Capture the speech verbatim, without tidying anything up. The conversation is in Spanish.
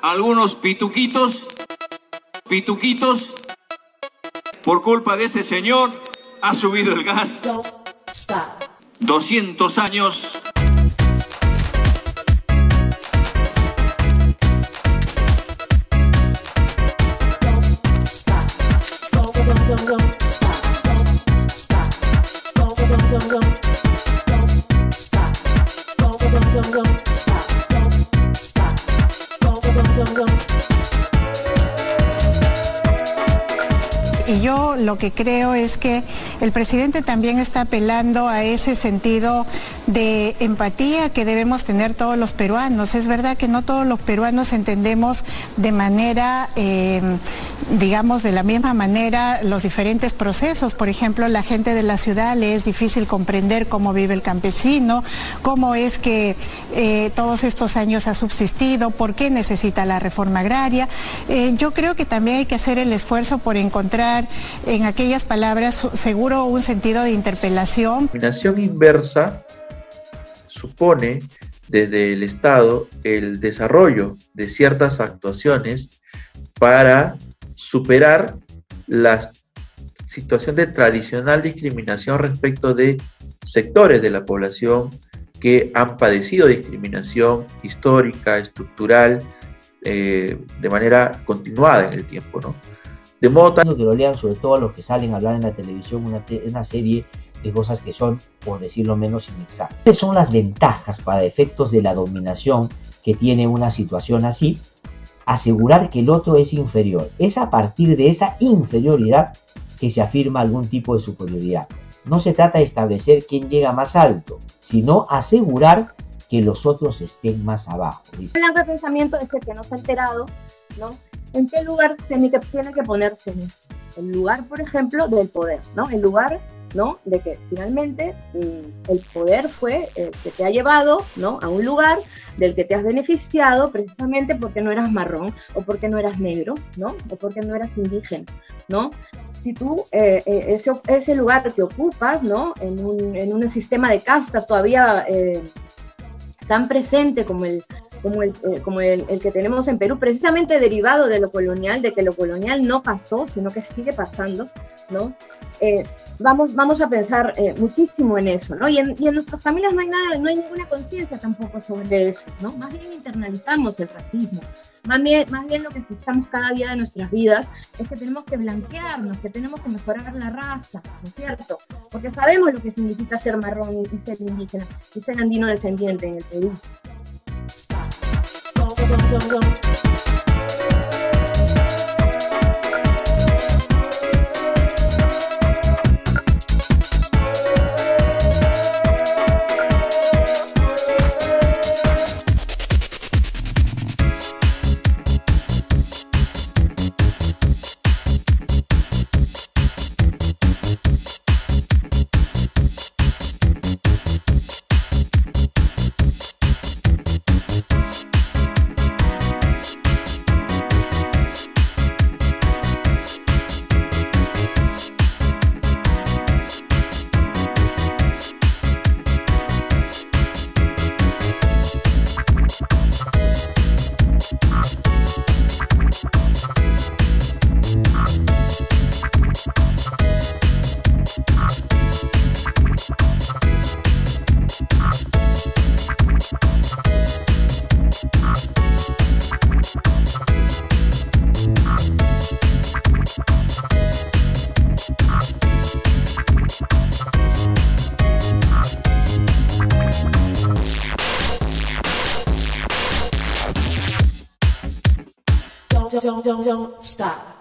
algunos pituquitos, pituquitos, por culpa de este señor, ha subido el gas. doscientos años. Y yo lo que creo es que el presidente también está apelando a ese sentido de empatía que debemos tener todos los peruanos. Es verdad que no todos los peruanos entendemos de manera, eh, digamos, de la misma manera los diferentes procesos. Por ejemplo, la gente de la ciudad le es difícil comprender cómo vive el campesino, cómo es que eh, todos estos años ha subsistido, por qué necesita la reforma agraria. Eh, yo creo que también hay que hacer el esfuerzo por encontrar en aquellas palabras seguro un sentido de interpelación. La discriminación inversa supone desde el Estado el desarrollo de ciertas actuaciones para superar la situación de tradicional discriminación respecto de sectores de la población que han padecido discriminación histórica, estructural, eh, de manera continuada en el tiempo, ¿no? De modo tal que lo lean, sobre todo los que salen a hablar en la televisión, una, una serie de cosas que son, por decirlo menos, inexactas. ¿Cuáles son las ventajas para efectos de la dominación que tiene una situación así? Asegurar que el otro es inferior. Es a partir de esa inferioridad que se afirma algún tipo de superioridad. No se trata de establecer quién llega más alto, sino asegurar que los otros estén más abajo. Dice. El pensamiento es el que no se ha enterado, ¿no? ¿En qué lugar tiene que, tiene que ponerse? El lugar, por ejemplo, del poder, ¿no? El lugar, ¿no? De que finalmente mmm, el poder fue el que te ha llevado, ¿no? A un lugar del que te has beneficiado precisamente porque no eras marrón, o porque no eras negro, ¿no? O porque no eras indígena, ¿no? Si tú eh, eh, ese, ese lugar que ocupas, ¿no? En un, en un sistema de castas todavía eh, tan presente como el como, el, eh, como el, el que tenemos en Perú, precisamente derivado de lo colonial, de que lo colonial no pasó, sino que sigue pasando, ¿no? Eh, vamos, vamos a pensar eh, muchísimo en eso, ¿no? Y en, y en nuestras familias no hay nada, no hay ninguna conciencia tampoco sobre eso, ¿no? Más bien internalizamos el racismo, más bien, más bien lo que escuchamos cada día de nuestras vidas es que tenemos que blanquearnos, que tenemos que mejorar la raza, ¿no es cierto? Porque sabemos lo que significa ser marrón y ser indígena y ser andino descendiente en el Perú. Don't, don't, don't, don't stop.